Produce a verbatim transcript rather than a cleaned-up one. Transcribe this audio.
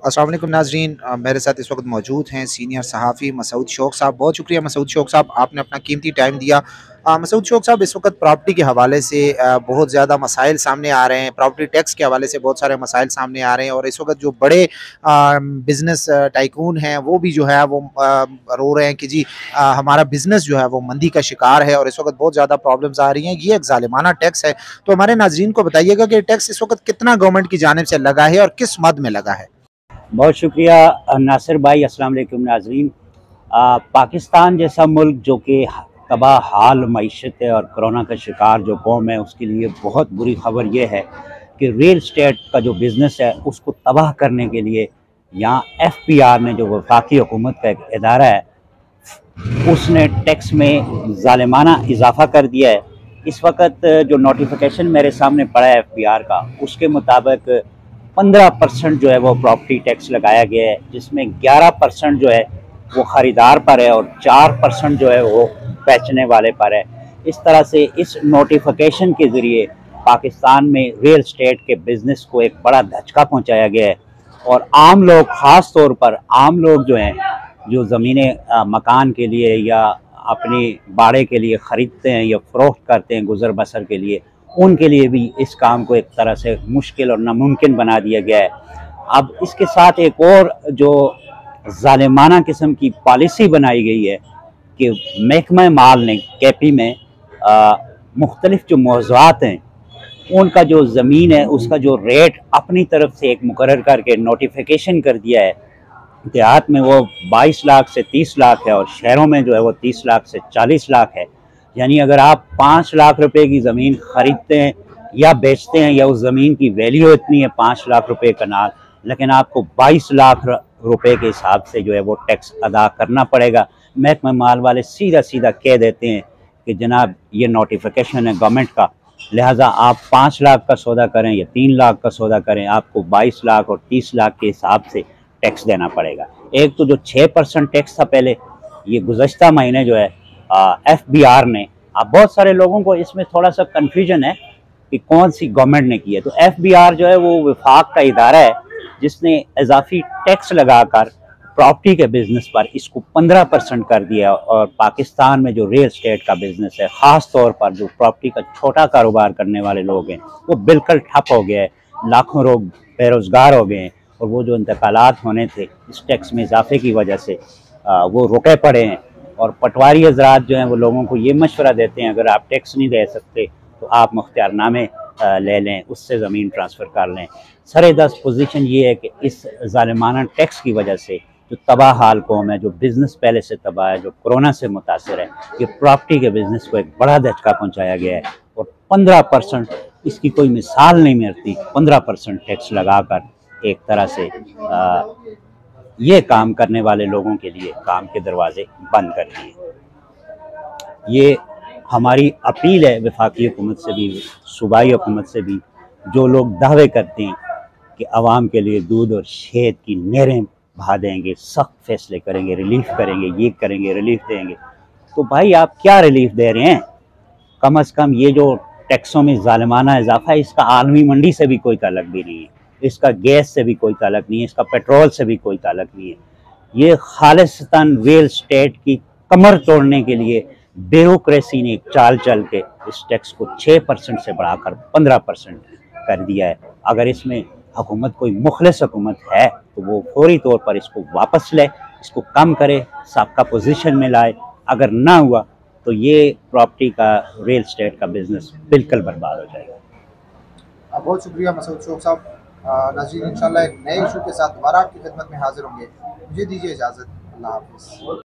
अस्सलाम वालेकुम नाज़रीन, अ, मेरे साथ इस वक्त मौजूद हैं सीनियर सहाफ़ी मसूद शौक साहब। बहुत शुक्रिया मसूद शौक साहब, आपने अपना कीमती टाइम दिया। अ, मसूद शौक साहब, इस वक्त प्रॉपर्टी के हवाले से अ, बहुत ज़्यादा मसाइल सामने आ रहे हैं। प्रॉपर्टी टैक्स के हवाले से बहुत सारे मसाइल सामने आ रहे हैं और इस वक्त जो बड़े बिजनेस टाइकून हैं वो भी जो है वो अ, रो रहे हैं कि जी अ, हमारा बिजनेस जो है वो मंदी का शिकार है और इस वक्त बहुत ज़्यादा प्रॉब्लम्स आ रही हैं। ये एक जालिमाना टैक्स है। तो हमारे नाजरीन को बताइएगा कि टैक्स इस वक्त कितना गवर्नमेंट की जानिब से लगा है और किस मद में लगा है। बहुत शुक्रिया नासिर भाई। अस्सलाम वालेकुम नाज़रीन। आ, पाकिस्तान जैसा मुल्क जो कि तबाह हाल मईशत है और कोरोना का शिकार जो कौम है, उसके लिए बहुत बुरी खबर यह है कि रियल स्टेट का जो बिज़नेस है उसको तबाह करने के लिए यहाँ एफ पी आर ने, जो वफाकी हुकूमत का एक इदारा है, उसने टैक्स में ज़ालिमाना इजाफ़ा कर दिया है। इस वक्त जो नोटिफिकेशन मेरे सामने पड़ा है एफ पी आर का, उसके मुताबिक पंद्रह परसेंट जो है वो प्रॉपर्टी टैक्स लगाया गया है, जिसमें ग्यारह परसेंट जो है वो ख़रीदार पर है और चार परसेंट जो है वो बेचने वाले पर है। इस तरह से इस नोटिफिकेशन के ज़रिए पाकिस्तान में रियल स्टेट के बिज़नेस को एक बड़ा धचका पहुंचाया गया है और आम लोग, ख़ास तौर पर आम लोग जो हैं, जो ज़मीनें मकान के लिए या अपनी बाड़े के लिए ख़रीदते हैं या फ़रोख्त करते हैं गुज़र बसर के लिए, उनके लिए भी इस काम को एक तरह से मुश्किल और नामुमकिन बना दिया गया है। अब इसके साथ एक और जो ज़ालिमाना किस्म की पॉलिसी बनाई गई है कि महकमा माल ने कैपी में मुख्तलिफ जो मौज़ूआत हैं, उनका जो ज़मीन है उसका जो रेट अपनी तरफ से एक मुकर्रर करके नोटिफिकेशन कर दिया है। देहात में वो बाईस लाख से तीस लाख है और शहरों में जो है वो तीस लाख से चालीस लाख है। यानी अगर आप पाँच लाख रुपए की ज़मीन ख़रीदते हैं या बेचते हैं, या उस ज़मीन की वैल्यू इतनी है पाँच लाख रुपए कनाल, लेकिन आपको बाईस लाख रुपए के हिसाब से जो है वो टैक्स अदा करना पड़ेगा। महकमा माल वाले सीधा सीधा कह देते हैं कि जनाब ये नोटिफिकेशन है गवर्नमेंट का, लिहाजा आप पाँच लाख का सौदा करें या तीन लाख का सौदा करें, आपको बाईस लाख और तीस लाख के हिसाब से टैक्स देना पड़ेगा। एक तो जो छः परसेंट टैक्स था पहले, ये गुज़श्ता महीने जो है एफ बी आर ने, अब बहुत सारे लोगों को इसमें थोड़ा सा कन्फ्यूजन है कि कौन सी गवर्नमेंट ने की है। तो एफ बी आर जो है वो वफाक का इदारा है जिसने इजाफी टैक्स लगाकर प्रॉपर्टी के बिज़नेस पर इसको पंद्रह परसेंट कर दिया और पाकिस्तान में जो रियल स्टेट का बिज़नेस है, ख़ास तौर पर जो प्रॉपर्टी का छोटा कारोबार करने वाले लोग हैं, वो बिल्कुल ठप हो गया है। लाखों लोग बेरोज़गार हो गए हैं और वो जो इंतकालात होने थे इस टैक्स में इजाफे की वजह से आ, वो रुके पड़े हैं। और पटवारी हजरात जो हैं वो लोगों को ये मशवरा देते हैं, अगर आप टैक्स नहीं दे सकते तो आप मुख्तियारनामे ले लें, उससे ज़मीन ट्रांसफ़र कर लें। सर दस पोजीशन ये है कि इस ज़ालिमाना टैक्स की वजह से जो तबाह हाल कौम है, जो बिज़नेस पहले से तबाह है, जो कोरोना से मुतासर है, ये प्रॉपर्टी के बिज़नेस को एक बड़ा धचका पहुँचाया गया है। और पंद्रह परसेंट इसकी कोई मिसाल नहीं मिलती, पंद्रह परसेंट टैक्स लगा कर एक तरह से आ, ये काम करने वाले लोगों के लिए काम के दरवाजे बंद कर दिए। ये हमारी अपील है वफाकी हुकूमत से भी, सूबाई हुकूमत से भी, जो लोग दावे करते हैं कि आवाम के लिए दूध और शहद की नहरें बहा देंगे, सख्त फैसले करेंगे, रिलीफ करेंगे, ये करेंगे, रिलीफ देंगे, तो भाई आप क्या रिलीफ दे रहे हैं? कम अज़ कम ये जो टैक्सों में ज़ालिमाना इजाफा है, इसका आलमी मंडी से भी कोई ताल्लुक भी नहीं है, इसका गैस से भी कोई ताल्लुक नहीं है, इसका पेट्रोल से भी कोई ताल्लुक नहीं है। ये खालिस्तान रियल स्टेट की कमर तोड़ने के लिए ब्यूरोक्रेसी ने एक चाल चल के इस टैक्स को छः परसेंट से बढ़ाकर पंद्रह परसेंट कर दिया है। अगर इसमें हुकूमत कोई मुखलिस हुकूमत है तो वो फौरी तौर पर इसको वापस ले, इसको कम करे, सबका पोजीशन में लाए। अगर ना हुआ तो ये प्रॉपर्टी का, रियल स्टेट का बिजनेस बिल्कुल बर्बाद हो जाएगा। बहुत शुक्रिया मसूद शौक साहब। नाज़रीन, इंशाल्लाह एक नए इशू के साथ दोबारा आपकी खिदमत में हाजिर होंगे। मुझे दीजिए इजाज़त। अल्लाह हाफ़िज़।